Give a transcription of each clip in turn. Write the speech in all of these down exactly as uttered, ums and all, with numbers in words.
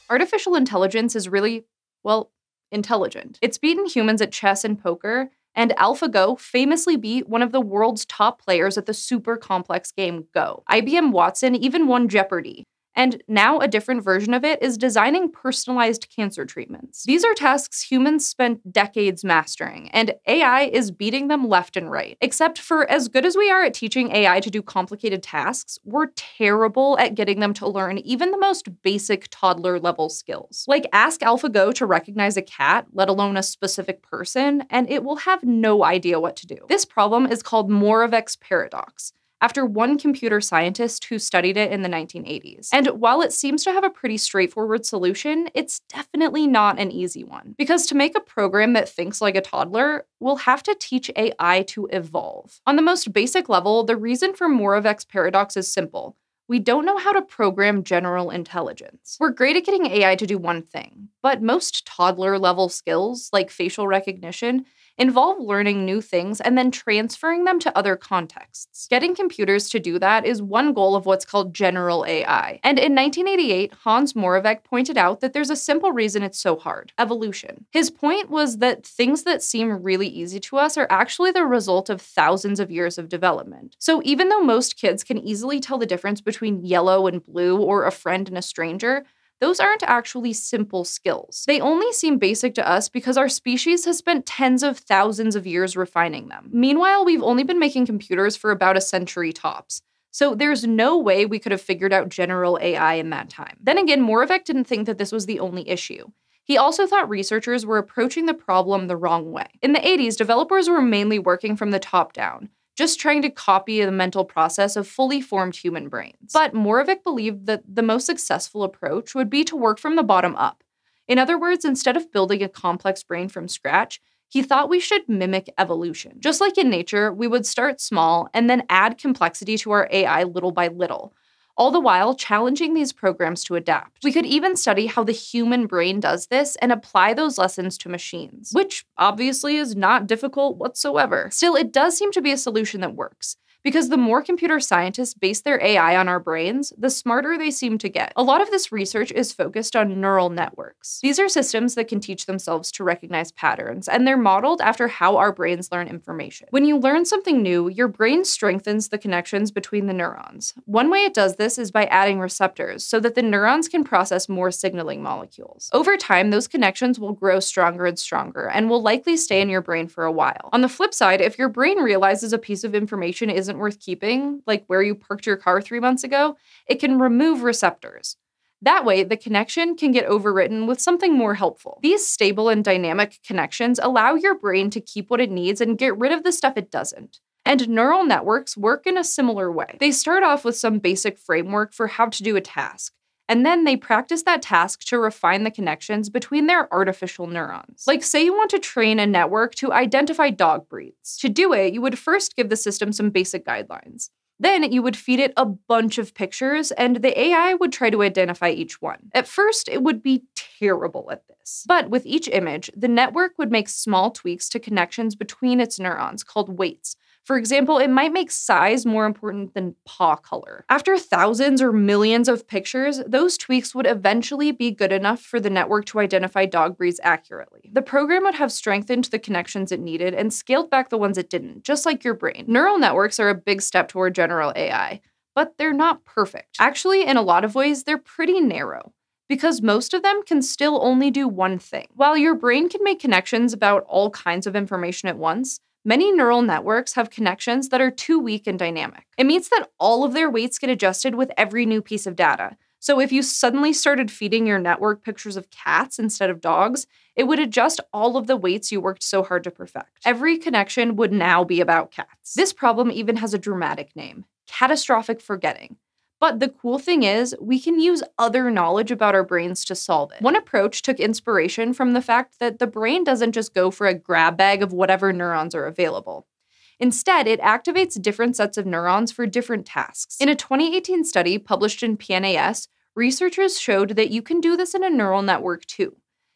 Artificial intelligence is really, well, intelligent. It's beaten humans at chess and poker, and AlphaGo famously beat one of the world's top players at the super complex game Go. I B M Watson even won Jeopardy! And now a different version of it is designing personalized cancer treatments. These are tasks humans spent decades mastering, and A I is beating them left and right. Except for as good as we are at teaching A I to do complicated tasks, we're terrible at getting them to learn even the most basic toddler-level skills. Like, ask AlphaGo to recognize a cat, let alone a specific person, and it will have no idea what to do. This problem is called Moravec's paradox, after one computer scientist who studied it in the nineteen eighties. And while it seems to have a pretty straightforward solution, it's definitely not an easy one. Because to make a program that thinks like a toddler, we'll have to teach A I to evolve. On the most basic level, the reason for Moravec's paradox is simple. We don't know how to program general intelligence. We're great at getting A I to do one thing, but most toddler-level skills, like facial recognition, involve learning new things and then transferring them to other contexts. Getting computers to do that is one goal of what's called general A I. And in nineteen eighty-eight, Hans Moravec pointed out that there's a simple reason it's so hard: evolution. His point was that things that seem really easy to us are actually the result of thousands of years of development. So even though most kids can easily tell the difference between yellow and blue or a friend and a stranger, those aren't actually simple skills. They only seem basic to us because our species has spent tens of thousands of years refining them. Meanwhile, we've only been making computers for about a century tops. So there's no way we could have figured out general A I in that time. Then again, Moravec didn't think that this was the only issue. He also thought researchers were approaching the problem the wrong way. In the eighties, developers were mainly working from the top down, just trying to copy the mental process of fully formed human brains. But Moravec believed that the most successful approach would be to work from the bottom up. In other words, instead of building a complex brain from scratch, he thought we should mimic evolution. Just like in nature, we would start small and then add complexity to our A I little by little, all the while challenging these programs to adapt. We could even study how the human brain does this and apply those lessons to machines, which obviously is not difficult whatsoever. Still, it does seem to be a solution that works, because the more computer scientists base their A I on our brains, the smarter they seem to get. A lot of this research is focused on neural networks. These are systems that can teach themselves to recognize patterns, and they're modeled after how our brains learn information. When you learn something new, your brain strengthens the connections between the neurons. One way it does this is by adding receptors, so that the neurons can process more signaling molecules. Over time, those connections will grow stronger and stronger, and will likely stay in your brain for a while. On the flip side, if your brain realizes a piece of information isn't worth keeping, like where you parked your car three months ago, it can remove receptors. That way, the connection can get overwritten with something more helpful. These stable and dynamic connections allow your brain to keep what it needs and get rid of the stuff it doesn't. And neural networks work in a similar way. They start off with some basic framework for how to do a task, and then they practice that task to refine the connections between their artificial neurons. Like, say you want to train a network to identify dog breeds. To do it, you would first give the system some basic guidelines. Then you would feed it a bunch of pictures, and the A I would try to identify each one. At first, it would be terrible at this. But with each image, the network would make small tweaks to connections between its neurons, called weights. For example, it might make size more important than paw color. After thousands or millions of pictures, those tweaks would eventually be good enough for the network to identify dog breeds accurately. The program would have strengthened the connections it needed and scaled back the ones it didn't, just like your brain. Neural networks are a big step toward general A I, but they're not perfect. Actually, in a lot of ways, they're pretty narrow, because most of them can still only do one thing. While your brain can make connections about all kinds of information at once, many neural networks have connections that are too weak and dynamic. It means that all of their weights get adjusted with every new piece of data. So if you suddenly started feeding your network pictures of cats instead of dogs, it would adjust all of the weights you worked so hard to perfect. Every connection would now be about cats. This problem even has a dramatic name: catastrophic forgetting. But the cool thing is, we can use other knowledge about our brains to solve it. One approach took inspiration from the fact that the brain doesn't just go for a grab bag of whatever neurons are available. Instead, it activates different sets of neurons for different tasks. In a twenty eighteen study published in P N A S, researchers showed that you can do this in a neural network too.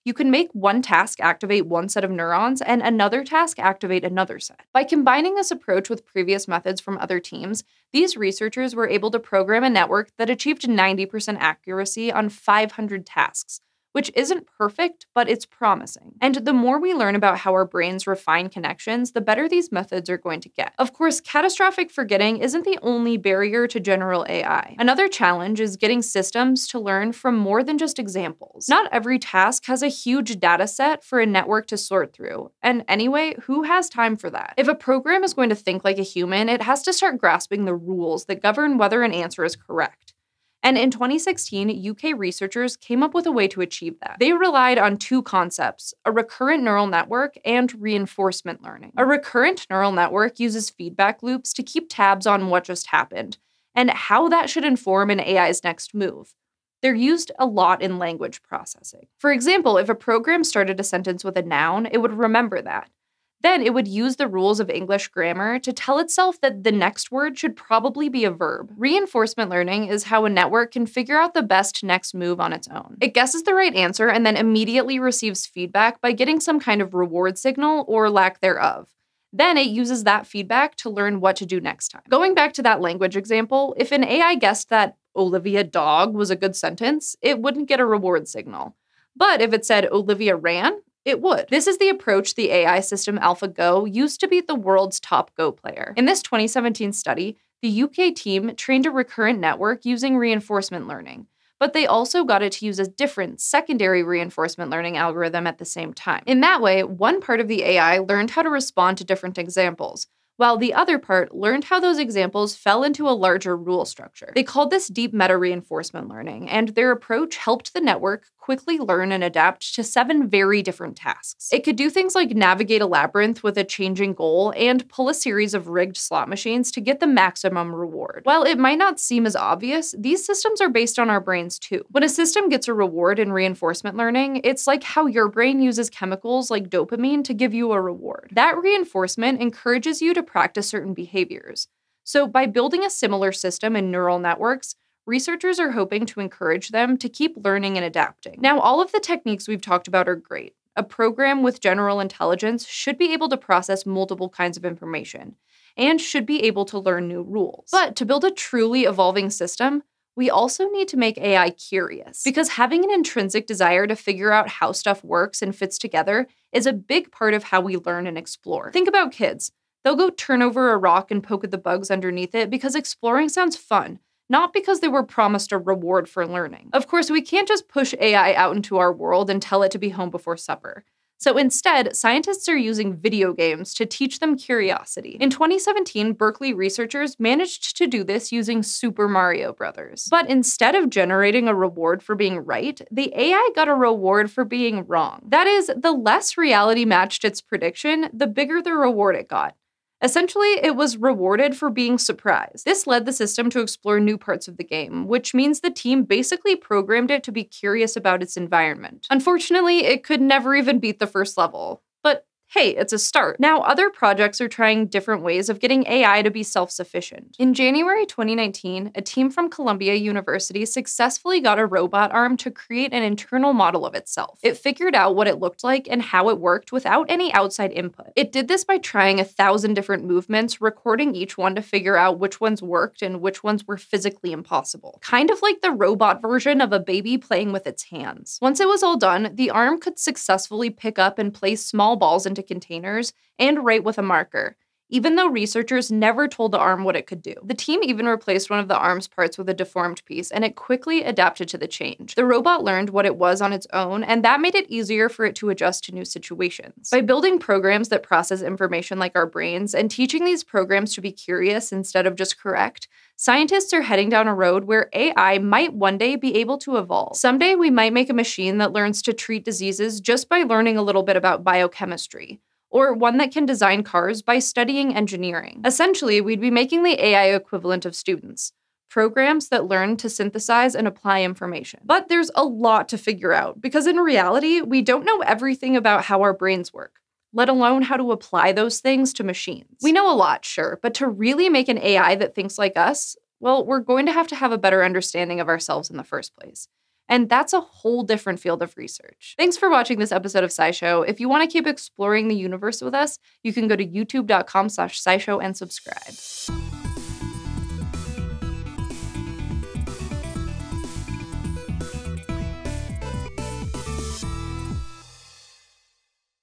You can make one task activate one set of neurons and another task activate another set. By combining this approach with previous methods from other teams, these researchers were able to program a network that achieved ninety percent accuracy on five hundred tasks, which isn't perfect, but it's promising. And the more we learn about how our brains refine connections, the better these methods are going to get. Of course, catastrophic forgetting isn't the only barrier to general A I. Another challenge is getting systems to learn from more than just examples. Not every task has a huge data set for a network to sort through. And anyway, who has time for that? If a program is going to think like a human, it has to start grasping the rules that govern whether an answer is correct. And in twenty sixteen, U K researchers came up with a way to achieve that. They relied on two concepts, a recurrent neural network and reinforcement learning. A recurrent neural network uses feedback loops to keep tabs on what just happened, and how that should inform an A I's next move. They're used a lot in language processing. For example, if a program started a sentence with a noun, it would remember that. Then it would use the rules of English grammar to tell itself that the next word should probably be a verb. Reinforcement learning is how a network can figure out the best next move on its own. It guesses the right answer and then immediately receives feedback by getting some kind of reward signal or lack thereof. Then it uses that feedback to learn what to do next time. Going back to that language example, if an A I guessed that Olivia dog was a good sentence, it wouldn't get a reward signal. But if it said Olivia ran, it would. This is the approach the A I system AlphaGo used to beat the world's top Go player. In this twenty seventeen study, the U K team trained a recurrent network using reinforcement learning, but they also got it to use a different secondary reinforcement learning algorithm at the same time. In that way, one part of the A I learned how to respond to different examples, while the other part learned how those examples fell into a larger rule structure. They called this deep meta-reinforcement learning, and their approach helped the network quickly learn and adapt to seven very different tasks. It could do things like navigate a labyrinth with a changing goal and pull a series of rigged slot machines to get the maximum reward. While it might not seem as obvious, these systems are based on our brains too. When a system gets a reward in reinforcement learning, it's like how your brain uses chemicals like dopamine to give you a reward. That reinforcement encourages you to practice certain behaviors. So by building a similar system in neural networks, researchers are hoping to encourage them to keep learning and adapting. Now, all of the techniques we've talked about are great. A program with general intelligence should be able to process multiple kinds of information and should be able to learn new rules. But to build a truly evolving system, we also need to make A I curious, because having an intrinsic desire to figure out how stuff works and fits together is a big part of how we learn and explore. Think about kids. They'll go turn over a rock and poke at the bugs underneath it because exploring sounds fun, not because they were promised a reward for learning. Of course, we can't just push A I out into our world and tell it to be home before supper. So instead, scientists are using video games to teach them curiosity. In twenty seventeen, Berkeley researchers managed to do this using Super Mario Brothers. But instead of generating a reward for being right, the A I got a reward for being wrong. That is, the less reality matched its prediction, the bigger the reward it got. Essentially, it was rewarded for being surprised. This led the system to explore new parts of the game, which means the team basically programmed it to be curious about its environment. Unfortunately, it could never even beat the first level. But hey, it's a start. Now, other projects are trying different ways of getting A I to be self-sufficient. In January twenty nineteen, a team from Columbia University successfully got a robot arm to create an internal model of itself. It figured out what it looked like and how it worked without any outside input. It did this by trying a thousand different movements, recording each one to figure out which ones worked and which ones were physically impossible. Kind of like the robot version of a baby playing with its hands. Once it was all done, the arm could successfully pick up and place small balls into containers and write with a marker, even though researchers never told the arm what it could do. The team even replaced one of the arm's parts with a deformed piece, and it quickly adapted to the change. The robot learned what it was on its own, and that made it easier for it to adjust to new situations. By building programs that process information like our brains and teaching these programs to be curious instead of just correct, scientists are heading down a road where A I might one day be able to evolve. Someday we might make a machine that learns to treat diseases just by learning a little bit about biochemistry, or one that can design cars by studying engineering. Essentially, we'd be making the A I equivalent of students, programs that learn to synthesize and apply information. But there's a lot to figure out, because in reality, we don't know everything about how our brains work, let alone how to apply those things to machines. We know a lot, sure, but to really make an A I that thinks like us, well, we're going to have to have a better understanding of ourselves in the first place. And that's a whole different field of research. Thanks for watching this episode of SciShow. If you want to keep exploring the universe with us, you can go to youtube dot com slash scishow and subscribe.